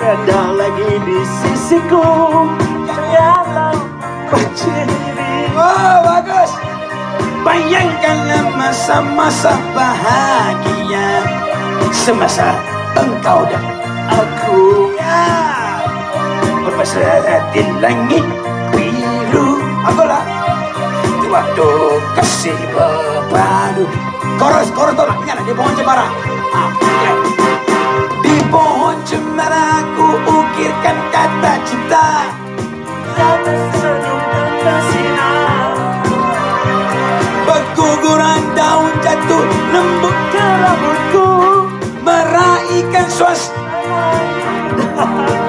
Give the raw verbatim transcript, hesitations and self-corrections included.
ada lagi di sisiku dalam berdiri. Oh, bagus. Bayangkanlah masa-masa bahagia semasa engkau dan aku ya berpesona di langit biru. Akulah di waktu kasih berpadu. Koros, koros tau nak ingat di pohon cemara. Ah, okay. Di pohon cemara aku ukirkan kata cinta yang tersenyum dan bersinar. Berguguran daun jatuh lembut ke rambutku, meraihkan suasana